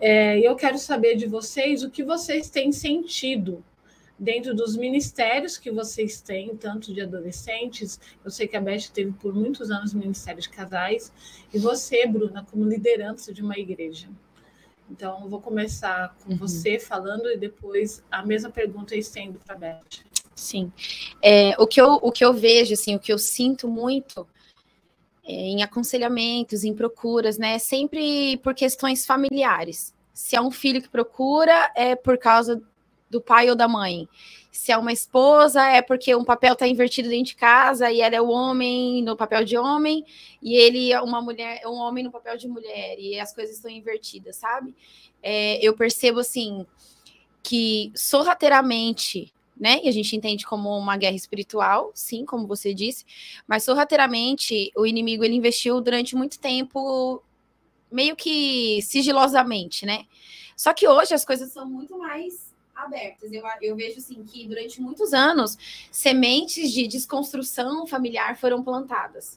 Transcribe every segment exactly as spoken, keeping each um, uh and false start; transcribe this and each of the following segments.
É, eu quero saber de vocês o que vocês têm sentido dentro dos ministérios que vocês têm, tanto de adolescentes. Eu sei que a Beth teve por muitos anos Ministério de Casais, e você, Bruna, como liderança de uma igreja. Então, eu vou começar com uhum. você falando, e depois a mesma pergunta eu estendo para a Beth. Sim. É, o, que eu, o que eu vejo, assim, o que eu sinto muito é, em aconselhamentos, em procuras, né, é sempre por questões familiares. Se é um filho que procura, é por causa do pai ou da mãe. Se é uma esposa, é porque um papel está invertido dentro de casa e ela é o homem no papel de homem e ele é uma mulher, um homem no papel de mulher, e as coisas estão invertidas, sabe? É, eu percebo, assim, que sorrateiramente, né, e a gente entende como uma guerra espiritual, sim, como você disse, mas sorrateiramente o inimigo, ele investiu durante muito tempo, meio que sigilosamente, né? Só que hoje as coisas são muito mais abertas. Eu, eu vejo, assim, que durante muitos anos sementes de desconstrução familiar foram plantadas,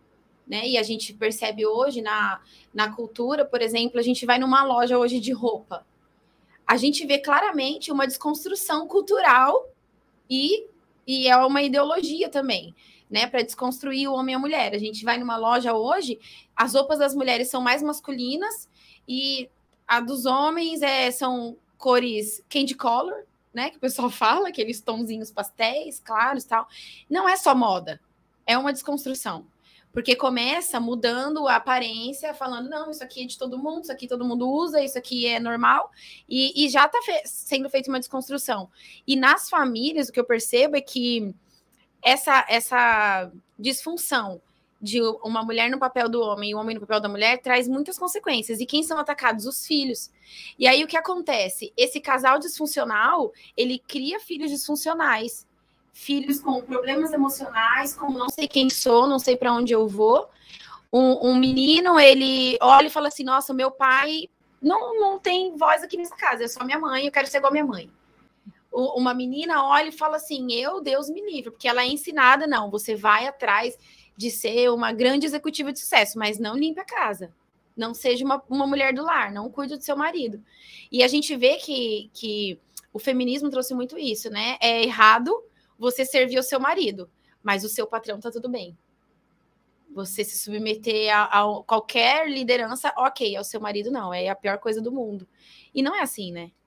né? E a gente percebe hoje na, na cultura, por exemplo, a gente vai numa loja hoje de roupa, a gente vê claramente uma desconstrução cultural e, e é uma ideologia também, né, para desconstruir o homem e a mulher. A gente vai numa loja hoje, as roupas das mulheres são mais masculinas e a dos homens é, são cores candy color, né, que o pessoal fala, aqueles tonzinhos pastéis, claros e tal. Não é só moda, é uma desconstrução. Porque começa mudando a aparência, falando, não, isso aqui é de todo mundo, isso aqui todo mundo usa, isso aqui é normal, e, e já está fe- sendo feita uma desconstrução. E nas famílias, o que eu percebo é que essa, essa disfunção de uma mulher no papel do homem e o homem no papel da mulher traz muitas consequências. E quem são atacados? Os filhos. E aí o que acontece? Esse casal disfuncional, ele cria filhos disfuncionais. Filhos com problemas emocionais, como não sei quem sou, não sei para onde eu vou. Um, um menino, ele olha e fala assim, nossa, meu pai não, não tem voz aqui nessa casa, é só minha mãe, eu quero ser igual a minha mãe. O, uma menina olha e fala assim, eu, Deus me livre, porque ela é ensinada, não, você vai atrás de ser uma grande executiva de sucesso, mas não limpe a casa. Não seja uma, uma mulher do lar, não cuide do seu marido. E a gente vê que, que o feminismo trouxe muito isso, né? É errado você servir o seu marido, mas o seu patrão tá tudo bem. Você se submeter a, a qualquer liderança, ok, ao seu marido não, é a pior coisa do mundo. E não é assim, né?